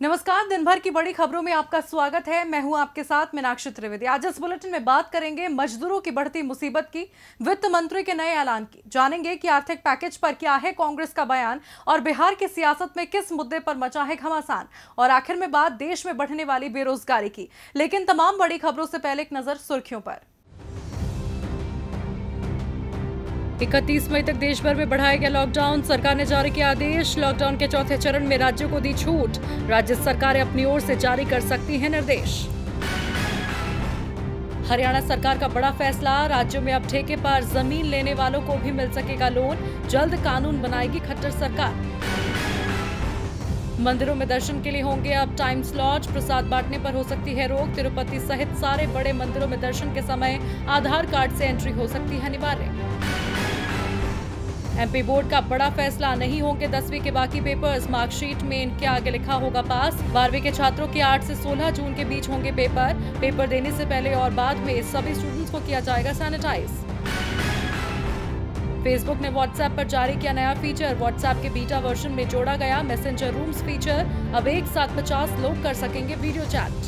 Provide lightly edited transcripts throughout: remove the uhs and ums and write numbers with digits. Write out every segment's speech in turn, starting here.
नमस्कार, दिन भर की बड़ी खबरों में आपका स्वागत है। मैं हूं आपके साथ मीनाक्षी त्रिवेदी। आज इस बुलेटिन में बात करेंगे मजदूरों की बढ़ती मुसीबत की, वित्त मंत्री के नए ऐलान की, जानेंगे कि आर्थिक पैकेज पर क्या है कांग्रेस का बयान और बिहार की सियासत में किस मुद्दे पर मचा है घमासान, और आखिर में बात देश में बढ़ने वाली बेरोजगारी की। लेकिन तमाम बड़ी खबरों से पहले एक नजर सुर्खियों पर। 31 मई तक देश भर में बढ़ाया गया लॉकडाउन, सरकार ने जारी किया आदेश। लॉकडाउन के चौथे चरण में राज्यों को दी छूट, राज्य सरकारें अपनी ओर से जारी कर सकती हैं निर्देश। हरियाणा सरकार का बड़ा फैसला, राज्यों में अब ठेके पर जमीन लेने वालों को भी मिल सकेगा लोन, जल्द कानून बनाएगी खट्टर सरकार। मंदिरों में दर्शन के लिए होंगे अब टाइम स्लॉट, प्रसाद बांटने पर हो सकती है रोक। तिरुपति सहित सारे बड़े मंदिरों में दर्शन के समय आधार कार्ड से एंट्री हो सकती है अनिवार्य। एमपी बोर्ड का बड़ा फैसला, नहीं होंगे 10वीं के बाकी पेपर्स, मार्कशीट में इनके आगे लिखा होगा पास। 12वीं के छात्रों के 8 से 16 जून के बीच होंगे पेपर देने से पहले और बाद में सभी स्टूडेंट्स को किया जाएगा सैनिटाइज। फेसबुक ने व्हाट्सएप पर जारी किया नया फीचर, व्हाट्सएप के बीटा वर्जन में जोड़ा गया मैसेंजर रूम्स फीचर, अब एक साथ 50 लोग कर सकेंगे वीडियो चैट।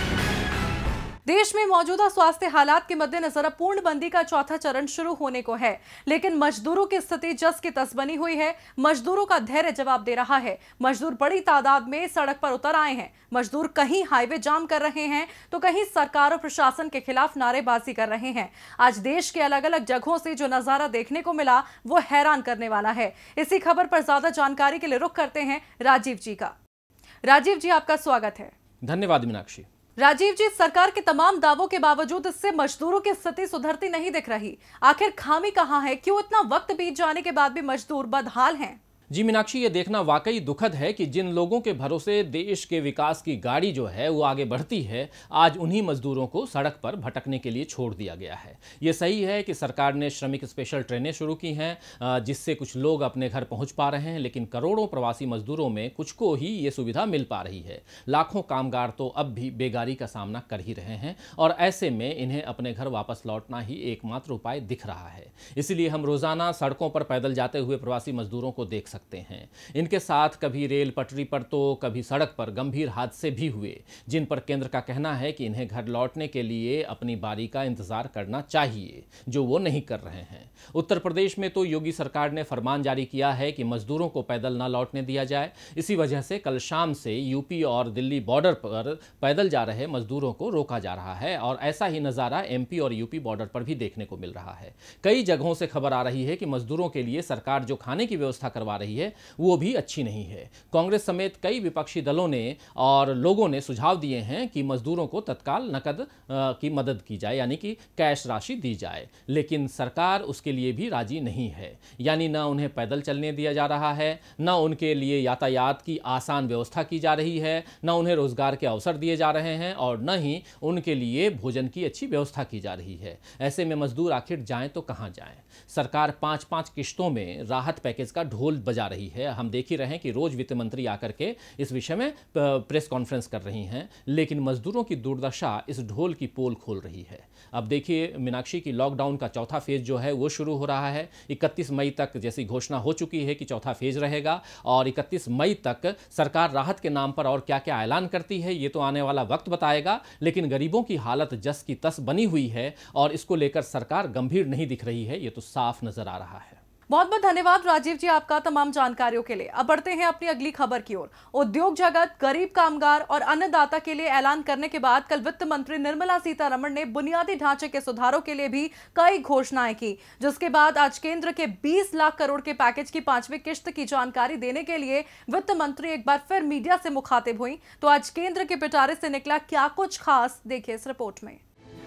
देश में मौजूदा स्वास्थ्य हालात के मद्देनजर अब पूर्णबंदी का चौथा चरण शुरू होने को है, लेकिन मजदूरों की स्थिति जस की तस बनी हुई है। मजदूरों का धैर्य जवाब दे रहा है। मजदूर बड़ी तादाद में सड़क पर उतर आए हैं। मजदूर कहीं हाईवे जाम कर रहे हैं तो कहीं सरकार और प्रशासन के खिलाफ नारेबाजी कर रहे हैं। आज देश के अलग अलग जगहों से जो नजारा देखने को मिला वो हैरान करने वाला है। इसी खबर पर ज्यादा जानकारी के लिए रुख करते हैं राजीव जी का। राजीव जी, आपका स्वागत है। धन्यवाद मीनाक्षी। राजीव जी, सरकार के तमाम दावों के बावजूद इससे मजदूरों की स्थिति सुधरती नहीं दिख रही। आखिर खामी कहां है? क्यों इतना वक्त बीत जाने के बाद भी मजदूर बदहाल हैं? जी मीनाक्षी, ये देखना वाकई दुखद है कि जिन लोगों के भरोसे देश के विकास की गाड़ी जो है वो आगे बढ़ती है, आज उन्हीं मजदूरों को सड़क पर भटकने के लिए छोड़ दिया गया है। ये सही है कि सरकार ने श्रमिक स्पेशल ट्रेनें शुरू की हैं जिससे कुछ लोग अपने घर पहुंच पा रहे हैं, लेकिन करोड़ों प्रवासी मजदूरों में कुछ को ही ये सुविधा मिल पा रही है। लाखों कामगार तो अब भी बेगारी का सामना कर ही रहे हैं और ऐसे में इन्हें अपने घर वापस लौटना ही एकमात्र उपाय दिख रहा है। इसलिए हम रोजाना सड़कों पर पैदल जाते हुए प्रवासी मजदूरों को देख सकते हैं। इनके साथ कभी रेल पटरी पर तो कभी सड़क पर गंभीर हादसे भी हुए, जिन पर केंद्र का कहना है कि इन्हें घर लौटने के लिए अपनी बारी का इंतजार करना चाहिए, जो वो नहीं कर रहे हैं। उत्तर प्रदेश में तो योगी सरकार ने फरमान जारी किया है कि मजदूरों को पैदल न लौटने दिया जाए। इसी वजह से कल शाम से यूपी और दिल्ली बॉर्डर पर पैदल जा रहे मजदूरों को रोका जा रहा है और ऐसा ही नजारा एमपी और यूपी बॉर्डर पर भी देखने को मिल रहा है। कई जगहों से खबर आ रही है कि मजदूरों के लिए सरकार जो खाने की व्यवस्था करवा रही है वो भी अच्छी नहीं है। कांग्रेस समेत कई विपक्षी दलों ने और लोगों ने सुझाव दिए हैं कि मजदूरों को तत्काल नकद की मदद की जाए, यानी कि कैश राशि दी जाए, लेकिन सरकार उसके लिए भी राजी नहीं है। यानी न उन्हें पैदल चलने दिया जा रहा है, न उनके लिए यातायात की आसान व्यवस्था की जा रही है, न उन्हें रोजगार के अवसर दिए जा रहे हैं और न ही उनके लिए भोजन की अच्छी व्यवस्था की जा रही है। ऐसे में मजदूर आखिर जाएं तो कहां जाएं? सरकार 5-5 किश्तों में राहत पैकेज का ढोल बजा रही है। हम देख ही रहे हैं कि रोज वित्त मंत्री आकर के इस विषय में प्रेस कॉन्फ्रेंस कर रही हैं, लेकिन मजदूरों की दुर्दशा इस ढोल की पोल खोल रही है। अब देखिए मीनाक्षी की लॉकडाउन का चौथा फेज जो है वो शुरू हो रहा है। 31 मई तक जैसी घोषणा हो चुकी है कि चौथा फेज रहेगा और 31 मई तक सरकार राहत के नाम पर और क्या क्या ऐलान करती है ये तो आने वाला वक्त बताएगा, लेकिन गरीबों की हालत जस की तस बनी हुई है और इसको लेकर सरकार गंभीर नहीं दिख रही है, ये तो साफ नजर आ रहा है। बहुत बहुत धन्यवाद राजीव जी आपका तमाम जानकारियों के लिए। अब बढ़ते हैं अपनी अगली खबर की ओर। उद्योग जगत, गरीब कामगार और अन्नदाता के लिए ऐलान करने के बाद कल वित्त मंत्री निर्मला सीतारमण ने बुनियादी ढांचे के सुधारों के लिए भी कई घोषणाएं की, जिसके बाद आज केंद्र के 20 लाख करोड़ के पैकेज की 5वीं किश्त की जानकारी देने के लिए वित्त मंत्री एक बार फिर मीडिया से मुखातिब हुई। तो आज केंद्र के पिटारे से निकला क्या कुछ खास, देखिए इस रिपोर्ट में।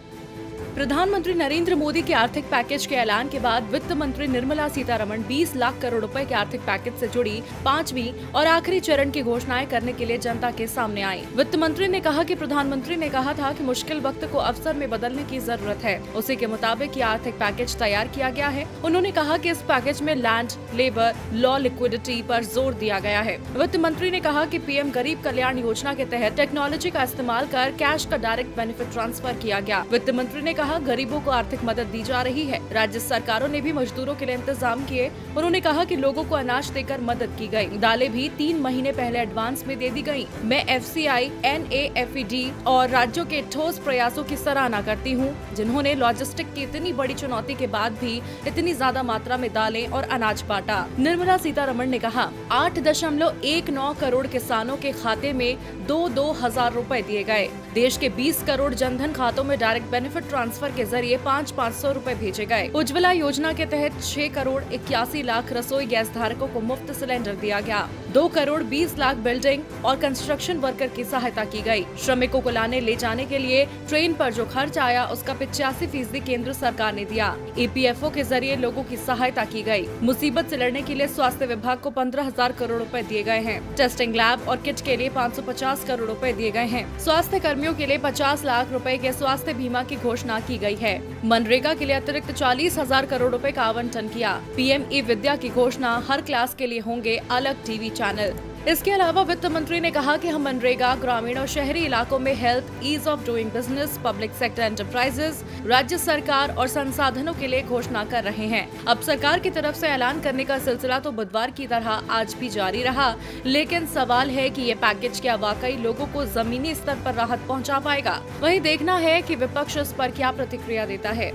प्रधानमंत्री नरेंद्र मोदी के आर्थिक पैकेज के ऐलान के बाद वित्त मंत्री निर्मला सीतारमण 20 लाख करोड़ रुपए के आर्थिक पैकेज से जुड़ी 5वीं और आखिरी चरण की घोषणाएं करने के लिए जनता के सामने आई। वित्त मंत्री ने कहा कि प्रधानमंत्री ने कहा था कि मुश्किल वक्त को अवसर में बदलने की जरूरत है, उसी के मुताबिक ये आर्थिक पैकेज तैयार किया गया है। उन्होंने कहा कि इस पैकेज में लैंड, लेबर, लॉ, लिक्विडिटी पर जोर दिया गया है। वित्त मंत्री ने कहा कि पीएम गरीब कल्याण योजना के तहत टेक्नोलॉजी का इस्तेमाल कर कैश का डायरेक्ट बेनिफिट ट्रांसफर किया गया। वित्त मंत्री ने कहा, गरीबों को आर्थिक मदद दी जा रही है। राज्य सरकारों ने भी मजदूरों के लिए इंतजाम किए। उन्होंने कहा कि लोगों को अनाज देकर मदद की गई। दालें भी 3 महीने पहले एडवांस में दे दी गयी। मैं FCI, NAFED और राज्यों के ठोस प्रयासों की सराहना करती हूँ, जिन्होंने लॉजिस्टिक की इतनी बड़ी चुनौती के बाद भी इतनी ज्यादा मात्रा में दालें और अनाज बांटा। निर्मला सीतारमण ने कहा, 8.19 करोड़ किसानों के खाते में 2-2 हजार रुपए दिए गए। देश के 20 करोड़ जनधन खातों में डायरेक्ट बेनिफिट ट्रांसफर के जरिए 500 रुपए भेजे गए। उज्ज्वला योजना के तहत 6 करोड़ 81 लाख रसोई गैस धारकों को मुफ्त सिलेंडर दिया गया। 2 करोड़ 20 लाख बिल्डिंग और कंस्ट्रक्शन वर्कर की सहायता की गई। श्रमिकों को लाने ले जाने के लिए ट्रेन पर जो खर्च आया, उसका 85% केंद्र सरकार ने दिया। EPFO के जरिए लोगों की सहायता की गई। मुसीबत से लड़ने के लिए स्वास्थ्य विभाग को 15,000 करोड़ रुपए दिए गए हैं। टेस्टिंग लैब और किट के लिए 550 करोड़ रुपए दिए गए हैं। स्वास्थ्य कर्मियों के लिए 50 लाख रुपए के स्वास्थ्य बीमा की घोषणा की गई है। मनरेगा के लिए अतिरिक्त 40,000 करोड़ रुपए का आवंटन किया। PM E-विद्या की घोषणा, हर क्लास के लिए होंगे अलग टीवी चैनल। इसके अलावा वित्त मंत्री ने कहा कि हम मनरेगा, ग्रामीण और शहरी इलाकों में health, ease of doing business, public sector enterprises, राज्य सरकार और संसाधनों के लिए घोषणा कर रहे हैं। अब सरकार की तरफ से ऐलान करने का सिलसिला तो बुधवार की तरह आज भी जारी रहा, लेकिन सवाल है कि ये पैकेज क्या वाकई लोगों को जमीनी स्तर पर राहत पहुंचा पाएगा। वहीं देखना है कि विपक्ष इस पर क्या प्रतिक्रिया देता है।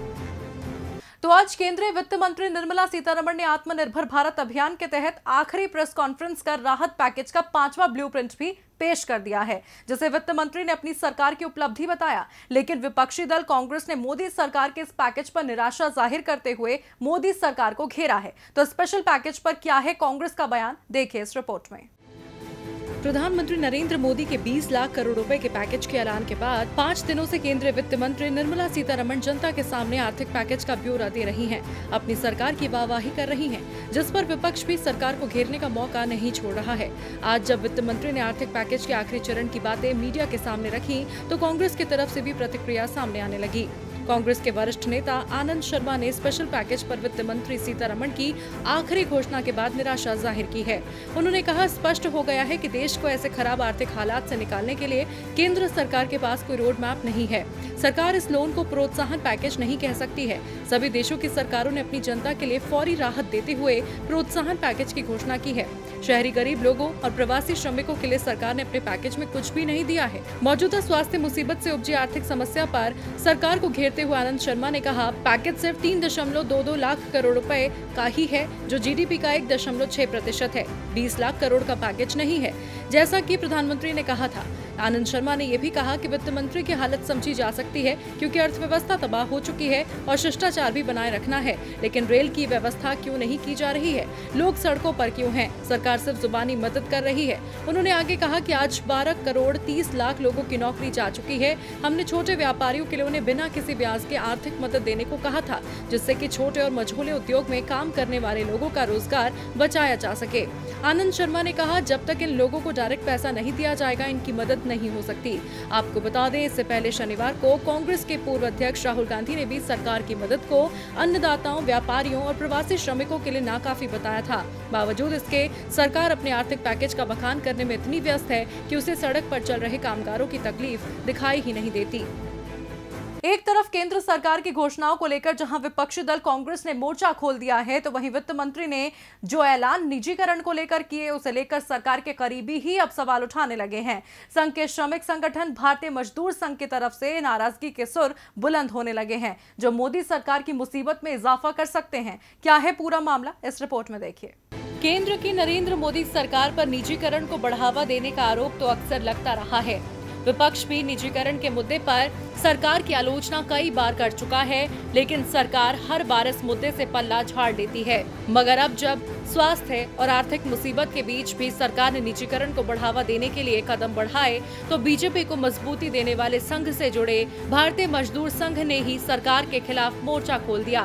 तो आज केंद्रीय वित्त मंत्री निर्मला सीतारमण ने आत्मनिर्भर भारत अभियान के तहत आखिरी प्रेस कॉन्फ्रेंस कर राहत पैकेज का 5वां ब्लूप्रिंट भी पेश कर दिया है, जिसे वित्त मंत्री ने अपनी सरकार की उपलब्धि बताया। लेकिन विपक्षी दल कांग्रेस ने मोदी सरकार के इस पैकेज पर निराशा जाहिर करते हुए मोदी सरकार को घेरा है। तो स्पेशल पैकेज पर क्या है कांग्रेस का बयान, देखिए इस रिपोर्ट में। प्रधानमंत्री नरेंद्र मोदी के 20 लाख करोड़ रुपए के पैकेज के ऐलान के बाद 5 दिनों से केंद्रीय वित्त मंत्री निर्मला सीतारमण जनता के सामने आर्थिक पैकेज का ब्यौरा दे रही हैं, अपनी सरकार की वाहवाही कर रही हैं, जिस पर विपक्ष भी सरकार को घेरने का मौका नहीं छोड़ रहा है। आज जब वित्त मंत्री ने आर्थिक पैकेज के आखिरी चरण की बातें मीडिया के सामने रखी, तो कांग्रेस की तरफ से भी प्रतिक्रिया सामने आने लगी। कांग्रेस के वरिष्ठ नेता आनंद शर्मा ने स्पेशल पैकेज पर वित्त मंत्री सीतारमण की आखिरी घोषणा के बाद निराशा जाहिर की है। उन्होंने कहा, स्पष्ट हो गया है कि देश को ऐसे खराब आर्थिक हालात से निकालने के लिए केंद्र सरकार के पास कोई रोड मैप नहीं है। सरकार इस लोन को प्रोत्साहन पैकेज नहीं कह सकती है। सभी देशों की सरकारों ने अपनी जनता के लिए फौरी राहत देते हुए प्रोत्साहन पैकेज की घोषणा की है। शहरी गरीब लोगों और प्रवासी श्रमिकों के लिए सरकार ने अपने पैकेज में कुछ भी नहीं दिया है। मौजूदा स्वास्थ्य मुसीबत से उपजी आर्थिक समस्या पर सरकार को घेरते हुए आनंद शर्मा ने कहा, पैकेज सिर्फ 3.22 लाख करोड़ रुपए का ही है, जो GDP का 1.6% है। 20 लाख करोड़ का पैकेज नहीं है, जैसा कि प्रधानमंत्री ने कहा था। आनंद शर्मा ने यह भी कहा कि वित्त मंत्री की हालत समझी जा सकती है, क्योंकि अर्थव्यवस्था तबाह हो चुकी है और शिष्टाचार भी बनाए रखना है, लेकिन रेल की व्यवस्था क्यों नहीं की जा रही है? लोग सड़कों पर क्यों हैं? सरकार सिर्फ जुबानी मदद कर रही है। उन्होंने आगे कहा कि आज 12 करोड़ 30 लाख लोगों की नौकरी जा चुकी है। हमने छोटे व्यापारियों के लिए उन्हें बिना किसी ब्याज के आर्थिक मदद देने को कहा था, जिससे कि छोटे और मझोले उद्योग में काम करने वाले लोगों का रोजगार बचाया जा सके। आनंद शर्मा ने कहा, जब तक इन लोगों को डायरेक्ट पैसा नहीं दिया जाएगा, इनकी मदद नहीं हो सकती। आपको बता दें, इससे पहले शनिवार को कांग्रेस के पूर्व अध्यक्ष राहुल गांधी ने भी सरकार की मदद को अन्नदाताओं, व्यापारियों और प्रवासी श्रमिकों के लिए नाकाफी बताया था। बावजूद इसके सरकार अपने आर्थिक पैकेज का बखान करने में इतनी व्यस्त है कि उसे सड़क पर चल रहे कामगारों की तकलीफ दिखाई ही नहीं देती। एक तरफ केंद्र सरकार की घोषणाओं को लेकर जहां विपक्षी दल कांग्रेस ने मोर्चा खोल दिया है, तो वहीं वित्त मंत्री ने जो ऐलान निजीकरण को लेकर किए, उसे लेकर सरकार के करीबी ही अब सवाल उठाने लगे हैं। संघ के श्रमिक संगठन भारतीय मजदूर संघ की तरफ से नाराजगी के सुर बुलंद होने लगे हैं, जो मोदी सरकार की मुसीबत में इजाफा कर सकते हैं। क्या है पूरा मामला, इस रिपोर्ट में देखिए। केंद्र की नरेंद्र मोदी सरकार पर निजीकरण को बढ़ावा देने का आरोप तो अक्सर लगता रहा है। विपक्ष भी निजीकरण के मुद्दे पर सरकार की आलोचना कई बार कर चुका है, लेकिन सरकार हर बार इस मुद्दे से पल्ला झाड़ लेती है। मगर अब जब स्वास्थ्य और आर्थिक मुसीबत के बीच भी सरकार ने निजीकरण को बढ़ावा देने के लिए कदम बढ़ाए, तो बीजेपी को मजबूती देने वाले संघ से जुड़े भारतीय मजदूर संघ ने ही सरकार के खिलाफ मोर्चा खोल दिया।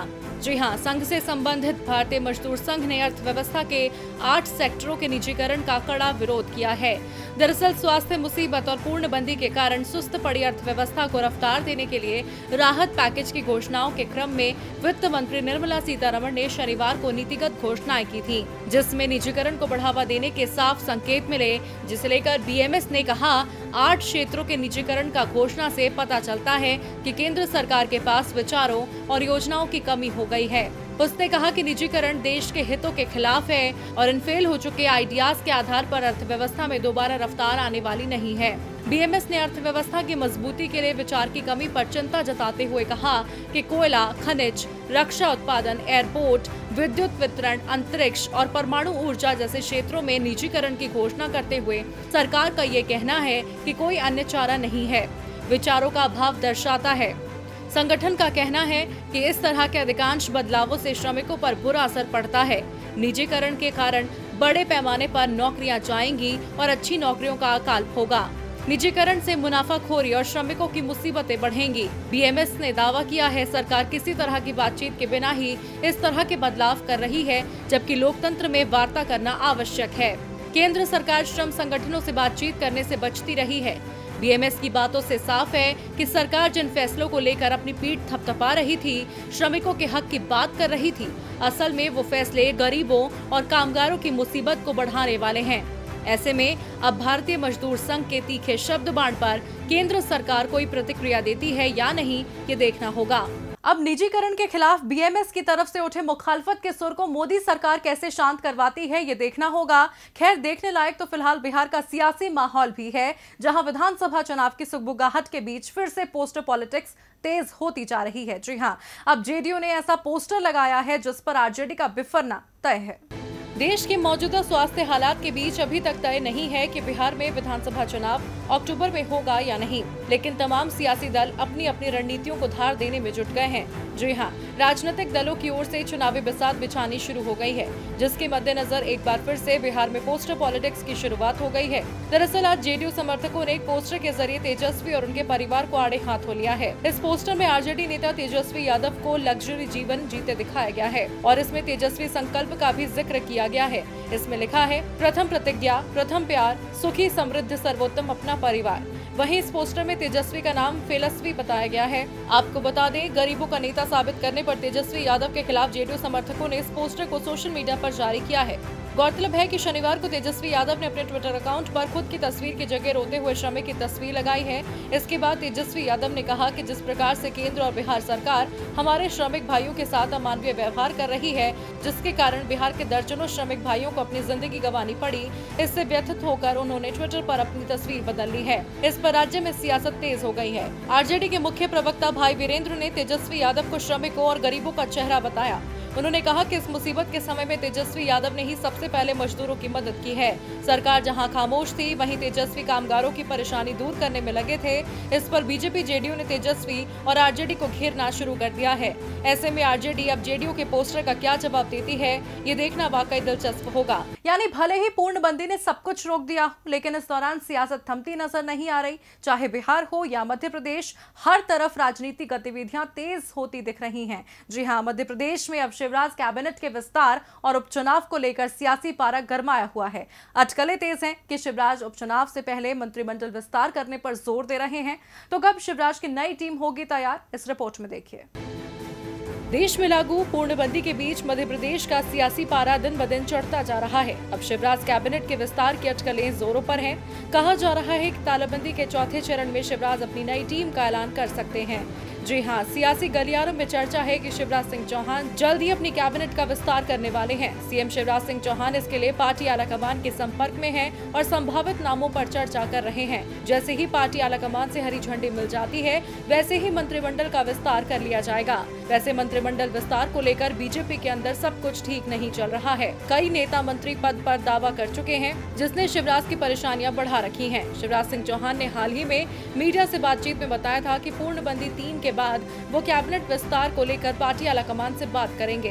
जी हां, संघ से संबंधित भारतीय मजदूर संघ ने अर्थव्यवस्था के 8 सेक्टरों के निजीकरण का कड़ा विरोध किया है। दरअसल स्वास्थ्य मुसीबत और पूर्णबंदी के कारण सुस्त पड़ी अर्थव्यवस्था को रफ्तार देने के लिए राहत पैकेज की घोषणाओं के क्रम में वित्त मंत्री निर्मला सीतारमण ने शनिवार को नीतिगत घोषणाएं की थी, जिसमें निजीकरण को बढ़ावा देने के साफ संकेत मिले, जिसे लेकर बीएमएस ने कहा 8 क्षेत्रों के निजीकरण का घोषणा से पता चलता है कि केंद्र सरकार के पास विचारों और योजनाओं की कमी हो गई है। उसने कहा कि निजीकरण देश के हितों के खिलाफ है और इन फेल हो चुके आइडियाज के आधार पर अर्थव्यवस्था में दोबारा रफ्तार आने वाली नहीं है। बीएमएस ने अर्थव्यवस्था की मजबूती के लिए विचार की कमी पर चिंता जताते हुए कहा कि कोयला, खनिज, रक्षा उत्पादन, एयरपोर्ट, विद्युत वितरण, अंतरिक्ष और परमाणु ऊर्जा जैसे क्षेत्रों में निजीकरण की घोषणा करते हुए सरकार का ये कहना है कि कोई अन्य चारा नहीं है, विचारों का अभाव दर्शाता है। संगठन का कहना है कि इस तरह के अधिकांश बदलावों से श्रमिकों पर बुरा असर पड़ता है। निजीकरण के कारण बड़े पैमाने पर नौकरियां जाएंगी और अच्छी नौकरियों का अकाल होगा। निजीकरण से मुनाफाखोरी और श्रमिकों की मुसीबतें बढ़ेंगी। बीएमएस ने दावा किया है सरकार किसी तरह की बातचीत के बिना ही इस तरह के बदलाव कर रही है, जबकि लोकतंत्र में वार्ता करना आवश्यक है। केंद्र सरकार श्रम संगठनों से बातचीत करने से बचती रही है। बीएमएस की बातों से साफ है कि सरकार जिन फैसलों को लेकर अपनी पीठ थपथपा रही थी, श्रमिकों के हक की बात कर रही थी, असल में वो फैसले गरीबों और कामगारों की मुसीबत को बढ़ाने वाले हैं। ऐसे में अब भारतीय मजदूर संघ के तीखे शब्द बाण पर केंद्र सरकार कोई प्रतिक्रिया देती है या नहीं, ये देखना होगा। अब निजीकरण के खिलाफ बीएमएस की तरफ से उठे मुखालफत के सुर को मोदी सरकार कैसे शांत करवाती है, ये देखना होगा। खैर, देखने लायक तो फिलहाल बिहार का सियासी माहौल भी है, जहां विधानसभा चुनाव की सुगबुगाहट के बीच फिर से पोस्टर पॉलिटिक्स तेज होती जा रही है। जी हां, अब जेडीयू ने ऐसा पोस्टर लगाया है जिस पर आरजेडी का बिफरना तय है। देश के मौजूदा स्वास्थ्य हालात के बीच अभी तक तय नहीं है कि बिहार में विधानसभा चुनाव अक्टूबर में होगा या नहीं, लेकिन तमाम सियासी दल अपनी अपनी रणनीतियों को धार देने में जुट गए हैं। जी हां, राजनीतिक दलों की ओर से चुनावी बिसात बिछानी शुरू हो गई है, जिसके मद्देनजर एक बार फिर से बिहार में पोस्टर पॉलिटिक्स की शुरुआत हो गई है। दरअसल आज जेडीयू समर्थकों ने एक पोस्टर के जरिए तेजस्वी और उनके परिवार को आड़े हाथों लिया है। इस पोस्टर में आरजेडी नेता तेजस्वी यादव को लग्जरी जीवन जीते दिखाया गया है और इसमें तेजस्वी संकल्प का भी जिक्र किया गया है। इसमें लिखा है, प्रथम प्रतिज्ञा, प्रथम प्यार, सुखी समृद्ध सर्वोत्तम अपना परिवार। वहीं इस पोस्टर में तेजस्वी का नाम फेलस्वी बताया गया है। आपको बता दें, गरीबों का नेता साबित करने पर तेजस्वी यादव के खिलाफ जेडीयू समर्थकों ने इस पोस्टर को सोशल मीडिया पर जारी किया है। गौरतलब है कि शनिवार को तेजस्वी यादव ने अपने ट्विटर अकाउंट पर खुद की तस्वीर की जगह रोते हुए श्रमिक की तस्वीर लगाई है। इसके बाद तेजस्वी यादव ने कहा कि जिस प्रकार से केंद्र और बिहार सरकार हमारे श्रमिक भाइयों के साथ अमानवीय व्यवहार कर रही है, जिसके कारण बिहार के दर्जनों श्रमिक भाइयों को अपनी जिंदगी गंवानी पड़ी, इससे व्यथित होकर उन्होंने ट्विटर पर अपनी तस्वीर बदल ली है। इस पर राज्य में सियासत तेज हो गई है। आरजेडी के मुख्य प्रवक्ता भाई वीरेंद्र ने तेजस्वी यादव को श्रमिकों और गरीबों का चेहरा बताया। उन्होंने कहा कि इस मुसीबत के समय में तेजस्वी यादव ने ही सबसे पहले मजदूरों की मदद की है। सरकार जहां खामोश थी, वहीं तेजस्वी कामगारों की परेशानी दूर करने में लगे थे। इस पर बीजेपी जेडीयू ने तेजस्वी और आरजेडी को घेरना शुरू कर दिया है। ऐसे में आरजेडी अब जेडीयू के पोस्टर का क्या जवाब देती है, ये देखना वाकई दिलचस्प होगा। यानी भले ही पूर्णबंदी ने सब कुछ रोक दिया, लेकिन इस दौरान सियासत थमती नजर नहीं आ रही। चाहे बिहार हो या मध्य प्रदेश, हर तरफ राजनीतिक गतिविधियां तेज होती दिख रही हैं। जी हां, मध्य प्रदेश में अब शिवराज कैबिनेट के विस्तार और उपचुनाव को लेकर सियासी पारा गरमाया हुआ है। अटकलें तेज हैं कि शिवराज उपचुनाव से पहले मंत्रिमंडल विस्तार करने पर जोर दे रहे हैं। तो कब शिवराज की नई टीम होगी तैयार, इस रिपोर्ट में देखिए। देश में लागू पूर्णबंदी के बीच मध्य प्रदेश का सियासी पारा दिन ब दिन चढ़ता जा रहा है। अब शिवराज कैबिनेट के विस्तार की अटकलें जोरों पर हैं। कहा जा रहा है कि तालाबंदी के चौथे चरण में शिवराज अपनी नई टीम का ऐलान कर सकते हैं। जी हां, सियासी गलियारों में चर्चा है कि शिवराज सिंह चौहान जल्द ही अपनी कैबिनेट का विस्तार करने वाले हैं। सीएम शिवराज सिंह चौहान इसके लिए पार्टी आलाकमान के संपर्क में हैं और संभावित नामों पर चर्चा कर रहे हैं। जैसे ही पार्टी आलाकमान से हरी झंडी मिल जाती है, वैसे ही मंत्रिमंडल का विस्तार कर लिया जाएगा। वैसे मंत्रिमंडल विस्तार को लेकर बीजेपी के अंदर सब कुछ ठीक नहीं चल रहा है। कई नेता मंत्री पद पर दावा कर चुके हैं, जिसने शिवराज की परेशानियां बढ़ा रखी हैं। शिवराज सिंह चौहान ने हाल ही में मीडिया से बातचीत में बताया था कि पूर्णबंदी 3 के बाद वो कैबिनेट विस्तार को लेकर पार्टी आलाकमान से बात करेंगे।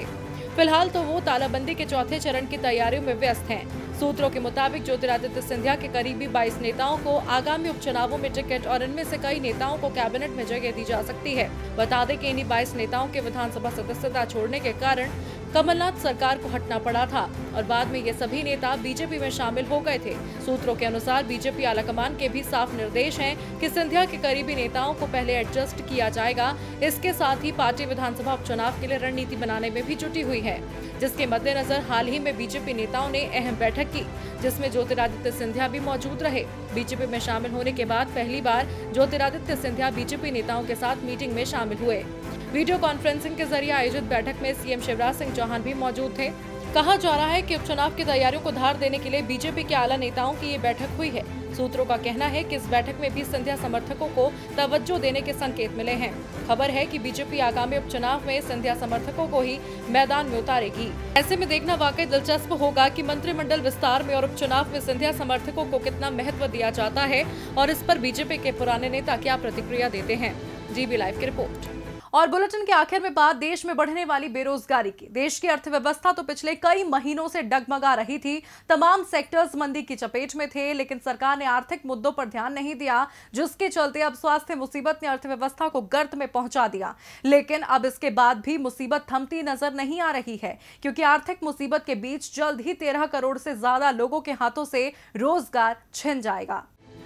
फिलहाल तो वो तालाबंदी के चौथे चरण की तैयारियों में व्यस्त हैं। सूत्रों के मुताबिक ज्योतिरादित्य सिंधिया के करीबी 22 नेताओं को आगामी उपचुनावों में टिकट और इनमें से कई नेताओं को कैबिनेट में जगह दी जा सकती है। बता दें कि इन्हीं 22 नेताओं के विधानसभा सदस्यता छोड़ने के कारण कमलनाथ सरकार को हटना पड़ा था और बाद में ये सभी नेता बीजेपी में शामिल हो गए थे। सूत्रों के अनुसार बीजेपी आलाकमान के भी साफ निर्देश हैं कि सिंधिया के करीबी नेताओं को पहले एडजस्ट किया जाएगा। इसके साथ ही पार्टी विधानसभा उपचुनाव के लिए रणनीति बनाने में भी जुटी हुई है, जिसके मद्देनजर हाल ही में बीजेपी नेताओं ने अहम बैठक की, जिसमें ज्योतिरादित्य सिंधिया भी मौजूद रहे। बीजेपी में शामिल होने के बाद पहली बार ज्योतिरादित्य सिंधिया बीजेपी नेताओं के साथ मीटिंग में शामिल हुए। वीडियो कॉन्फ्रेंसिंग के जरिए आयोजित बैठक में सीएम शिवराज सिंह चौहान भी मौजूद थे। कहा जा रहा है कि उपचुनाव की तैयारियों को धार देने के लिए बीजेपी के आला नेताओं की ये बैठक हुई है। सूत्रों का कहना है कि इस बैठक में भी सिंधिया समर्थकों को तवज्जो देने के संकेत मिले हैं। खबर है कि बीजेपी आगामी उपचुनाव में सिंधिया समर्थकों को ही मैदान में उतारेगी। ऐसे में देखना वाकई दिलचस्प होगा कि मंत्रिमंडल विस्तार में और उपचुनाव में सिंधिया समर्थकों को कितना महत्व दिया जाता है और इस पर बीजेपी के पुराने नेता क्या प्रतिक्रिया देते हैं। जीबी लाइव की रिपोर्ट। और बुलेटिन के आखिर में बात देश में बढ़ने वाली बेरोजगारी की। देश की अर्थव्यवस्था तो पिछले कई महीनों से डगमगा रही थी। तमाम सेक्टर्स मंदी की चपेट में थे, लेकिन सरकार ने आर्थिक मुद्दों पर ध्यान नहीं दिया, जिसके चलते अब स्वास्थ्य मुसीबत ने अर्थव्यवस्था को गर्त में पहुंचा दिया। लेकिन अब इसके बाद भी मुसीबत थमती नजर नहीं आ रही है, क्योंकि आर्थिक मुसीबत के बीच जल्द ही 13 करोड़ से ज्यादा लोगों के हाथों से रोजगार छिन जाएगा।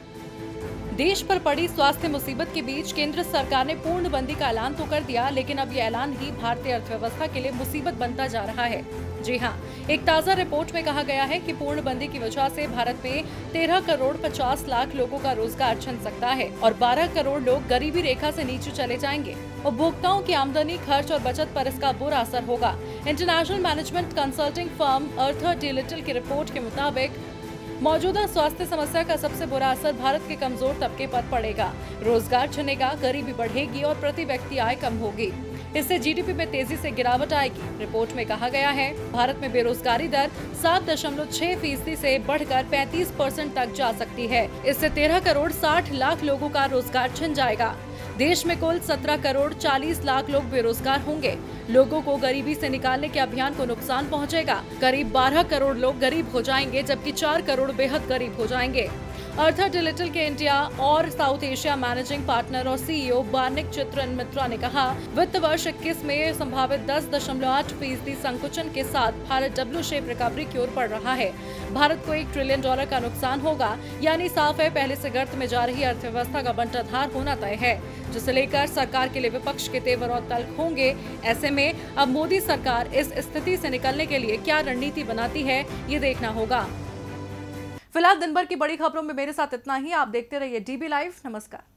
देश पर पड़ी स्वास्थ्य मुसीबत के बीच केंद्र सरकार ने पूर्णबंदी का ऐलान तो कर दिया, लेकिन अब ये ऐलान ही भारतीय अर्थव्यवस्था के लिए मुसीबत बनता जा रहा है। जी हां, एक ताजा रिपोर्ट में कहा गया है कि पूर्णबंदी की वजह से भारत में 13 करोड़ 50 लाख लोगों का रोजगार छिन सकता है और 12 करोड़ लोग गरीबी रेखा से नीचे चले जाएंगे। उपभोक्ताओं की आमदनी, खर्च और बचत पर इसका बुरा असर होगा। International management consulting firm Arthur D Little की रिपोर्ट के मुताबिक मौजूदा स्वास्थ्य समस्या का सबसे बुरा असर भारत के कमजोर तबके पर पड़ेगा। रोजगार छिनेगा, गरीबी बढ़ेगी और प्रति व्यक्ति आय कम होगी। इससे जीडीपी में तेजी से गिरावट आएगी। रिपोर्ट में कहा गया है, भारत में बेरोजगारी दर 7.6% से बढ़कर 35% तक जा सकती है। इससे 13 करोड़ 60 लाख लोगों का रोजगार छिन जाएगा। देश में कुल 17 करोड़ 40 लाख लोग बेरोजगार होंगे। लोगों को गरीबी से निकालने के अभियान को नुकसान पहुंचेगा। करीब 12 करोड़ लोग गरीब हो जाएंगे, जबकि 4 करोड़ बेहद गरीब हो जाएंगे। अर्थर डी लिटिल के इंडिया और साउथ एशिया मैनेजिंग पार्टनर और सीईओ बार्निक चित्रन मित्रा ने कहा, वित्त वर्ष 21 में संभावित 10.8% संकुचन के साथ भारत डब्ल्यू शेप रिकवरी की ओर बढ़ रहा है। भारत को $1 ट्रिलियन का नुकसान होगा, यानी साफ है पहले से गर्त में जा रही अर्थव्यवस्था का बंटाधार होना तय है, जिसे लेकर सरकार के लिए विपक्ष के तेवर और तल्ख होंगे। ऐसे में अब मोदी सरकार इस स्थिति से निकलने के लिए क्या रणनीति बनाती है, ये देखना होगा। फिलहाल दिन भर की बड़ी खबरों में मेरे साथ इतना ही। आप देखते रहिए डीबी लाइव। नमस्कार।